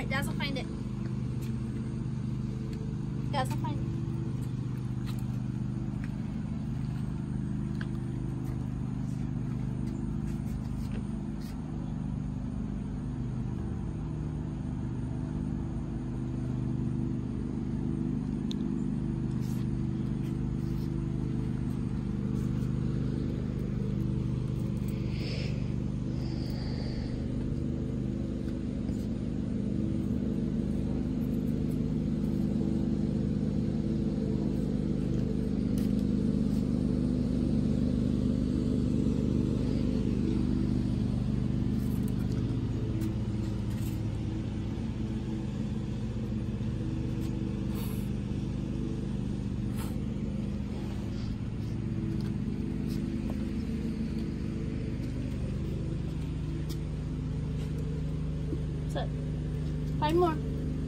Alright, Dazzle, find it. Dazzle, find it. That's it. Find more.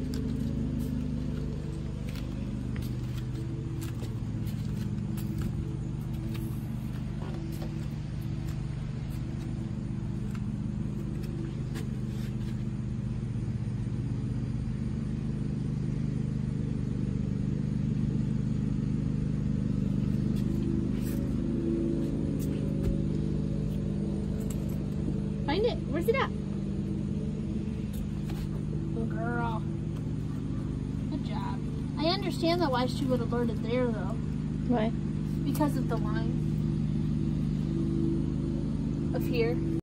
Find it. Where's it at? Good girl. Good job. I understand though why she would have learned it there though. Why? Because of the line of here.